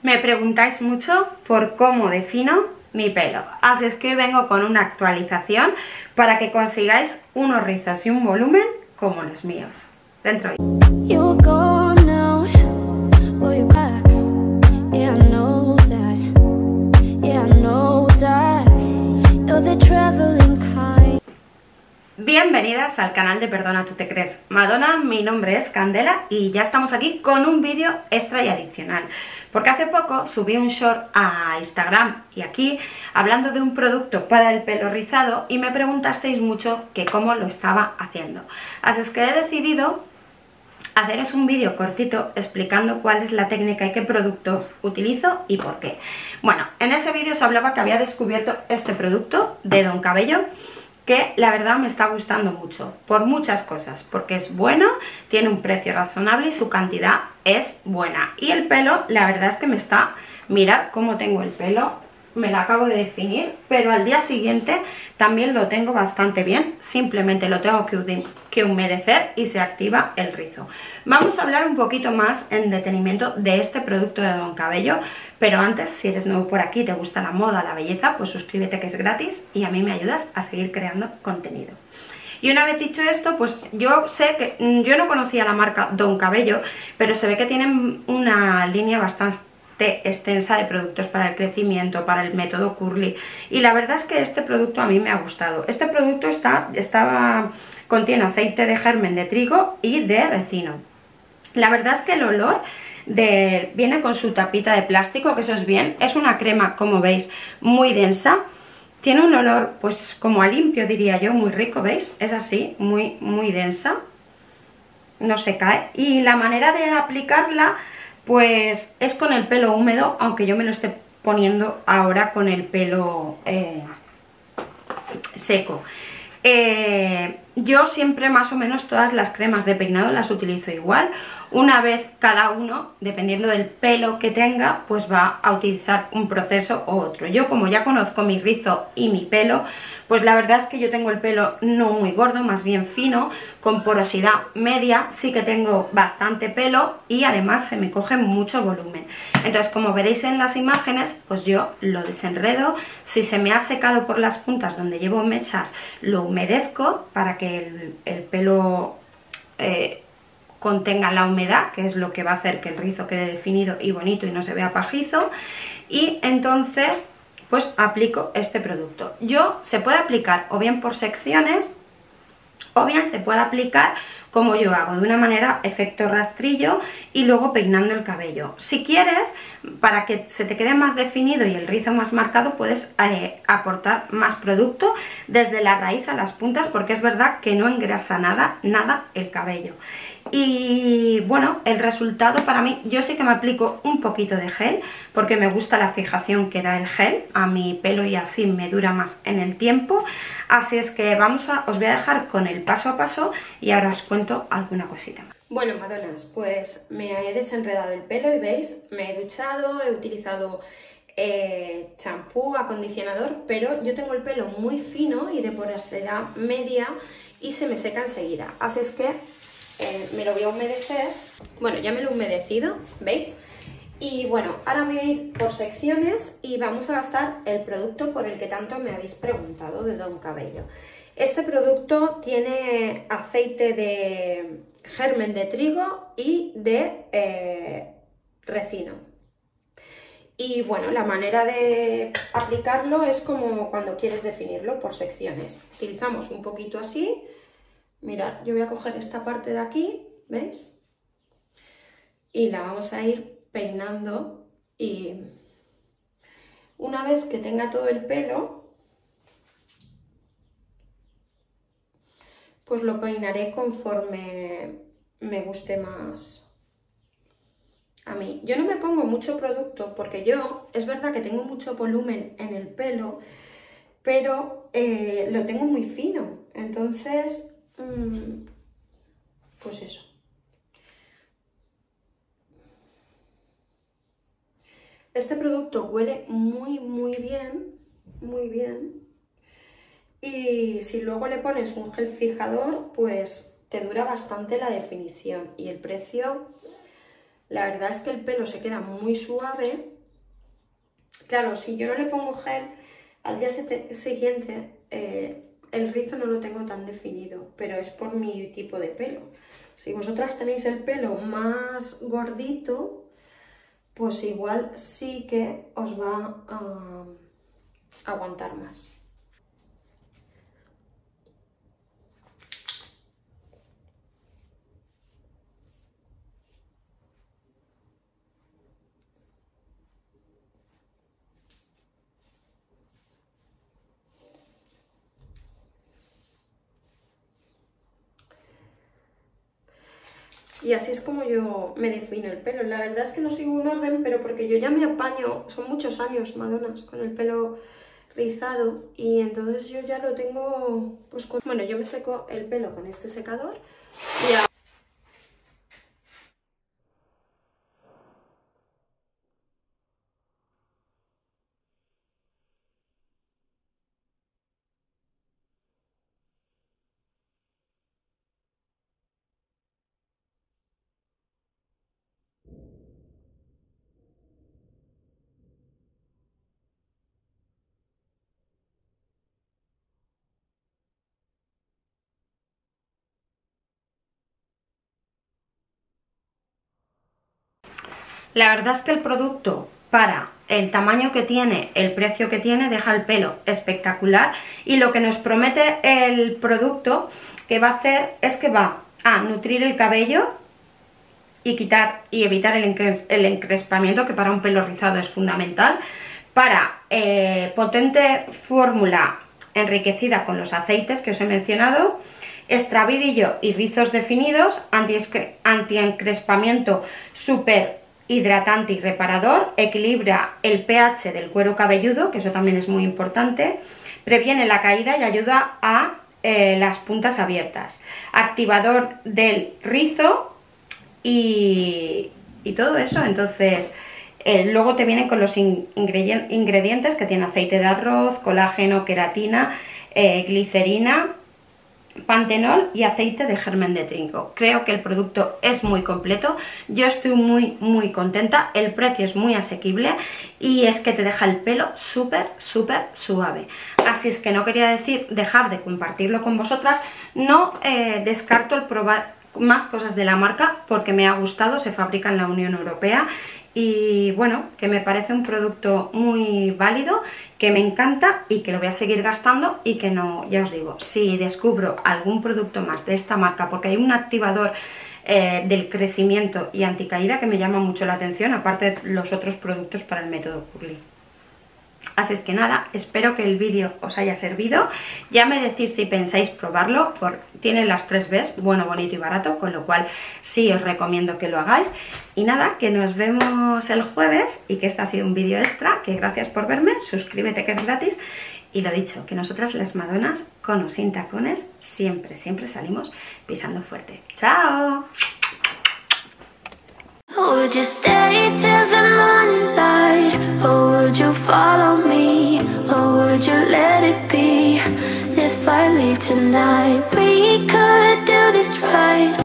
Me preguntáis mucho por cómo defino mi pelo, así es que hoy vengo con una actualización para que consigáis unos rizos y un volumen como los míos. Dentro. Bienvenidas al canal de Perdona Tú Te Crees Madonna, mi nombre es Candela y ya estamos aquí con un vídeo extra y adicional, porque hace poco subí un short a Instagram y aquí hablando de un producto para el pelo rizado y me preguntasteis mucho que cómo lo estaba haciendo, así es que he decidido haceros un vídeo cortito explicando cuál es la técnica y qué producto utilizo y por qué. Bueno, en ese vídeo os hablaba que había descubierto este producto de Don Cabello, que la verdad me está gustando mucho, por muchas cosas, porque es bueno, tiene un precio razonable y su cantidad es buena. Y el pelo, la verdad es que me está, mirad cómo tengo el pelo, me lo acabo de definir, pero al día siguiente también lo tengo bastante bien, simplemente lo tengo que humedecer y se activa el rizo. Vamos a hablar un poquito más en detenimiento de este producto de Don Cabello, pero antes, si eres nuevo por aquí y te gusta la moda, la belleza, pues suscríbete que es gratis y a mí me ayudas a seguir creando contenido. Y una vez dicho esto, pues yo sé que yo no conocía la marca Don Cabello, pero se ve que tienen una línea bastante extensa de productos para el crecimiento, para el método curly, y la verdad es que este producto a mí me ha gustado. Este producto contiene aceite de germen de trigo y de recino. La verdad es que el olor viene con su tapita de plástico, que eso es bien, es una crema, como veis, muy densa, tiene un olor pues como a limpio, diría yo, muy rico, ¿veis? Es así, muy densa, no se cae, y la manera de aplicarla pues es con el pelo húmedo, aunque yo me lo esté poniendo ahora con el pelo seco. Yo siempre más o menos todas las cremas de peinado las utilizo igual, una vez cada uno, dependiendo del pelo que tenga, pues va a utilizar un proceso u otro. Yo, como ya conozco mi rizo y mi pelo, pues la verdad es que yo tengo el pelo no muy gordo, más bien fino, con porosidad media, sí que tengo bastante pelo y además se me coge mucho volumen. Entonces, como veréis en las imágenes, pues yo lo desenredo, si se me ha secado por las puntas donde llevo mechas, lo humedezco para que el pelo contenga la humedad, que es lo que va a hacer que el rizo quede definido y bonito y no se vea pajizo, y entonces pues aplico este producto. Se puede aplicar o bien por secciones o bien se puede aplicar como yo hago, de una manera efecto rastrillo y luego peinando el cabello. Si quieres, para que se te quede más definido y el rizo más marcado, puedes aportar más producto desde la raíz a las puntas, porque es verdad que no engrasa nada el cabello. Y bueno, el resultado para mí, yo sí que me aplico un poquito de gel porque me gusta la fijación que da el gel a mi pelo y así me dura más en el tiempo. Así es que os voy a dejar con el paso a paso y ahora os cuento alguna cosita más. Bueno, Madonas, pues me he desenredado el pelo y veis, me he duchado, he utilizado champú, acondicionador, pero yo tengo el pelo muy fino y de porosidad media y se me seca enseguida. Así es que me lo voy a humedecer. Bueno, ya me lo he humedecido, ¿veis? Y bueno, ahora voy a ir por secciones y vamos a gastar el producto por el que tanto me habéis preguntado, de Don Cabello. Este producto tiene aceite de germen de trigo y de recino. Y bueno, la manera de aplicarlo es como cuando quieres definirlo, por secciones. Utilizamos un poquito así. Mirad, yo voy a coger esta parte de aquí, ¿veis? Y la vamos a ir peinando y una vez que tenga todo el pelo, pues lo peinaré conforme me guste más a mí. Yo no me pongo mucho producto porque es verdad que tengo mucho volumen en el pelo, pero lo tengo muy fino, entonces pues eso. Este producto huele muy bien, y si luego le pones un gel fijador, pues te dura bastante la definición, y el precio, la verdad es que el pelo se queda muy suave. Claro, si yo no le pongo gel, al día siguiente el rizo no lo tengo tan definido, pero es por mi tipo de pelo. Si vosotras tenéis el pelo más gordito, pues igual sí que os va a aguantar más. Y así es como yo me defino el pelo. La verdad es que no sigo un orden, pero porque yo ya me apaño, son muchos años, Madonas, con el pelo rizado, y entonces yo ya lo tengo, pues bueno, yo me seco el pelo con este secador y la verdad es que el producto, para el tamaño que tiene, el precio que tiene, deja el pelo espectacular, y lo que nos promete el producto que va a hacer es que va a nutrir el cabello y quitar y evitar el encrespamiento, que para un pelo rizado es fundamental, para potente fórmula enriquecida con los aceites que os he mencionado, estravidillo y rizos definidos, anti-encrespamiento súper hidratante y reparador, equilibra el pH del cuero cabelludo, que eso también es muy importante, previene la caída y ayuda a las puntas abiertas, activador del rizo y todo eso. Entonces luego te vienen con los ingredientes que tiene: aceite de arroz, colágeno, queratina, glicerina, pantenol y aceite de germen de trigo. Creo que el producto es muy completo, yo estoy muy contenta, el precio es muy asequible y es que te deja el pelo súper suave. Así es que no quería dejar de compartirlo con vosotras. No descarto el probar más cosas de la marca porque me ha gustado, se fabrica en la Unión Europea y bueno, que me parece un producto muy válido, que me encanta y que lo voy a seguir gastando, y que no, ya os digo, si descubro algún producto más de esta marca, porque hay un activador del crecimiento y anticaída que me llama mucho la atención, aparte de los otros productos para el método Curly. Así es que nada, espero que el vídeo os haya servido. Ya me decís si pensáis probarlo, tiene las 3 Bs, bueno, bonito y barato, con lo cual sí os recomiendo que lo hagáis. Y nada, que nos vemos el jueves y que este ha sido un vídeo extra, que gracias por verme, suscríbete que es gratis. Y lo dicho, que nosotras las Madonas, con o sin tacones, siempre salimos pisando fuerte. ¡Chao! Would you stay till the morning light? Or would you follow me? Or would you let it be? If I leave tonight, we could do this right.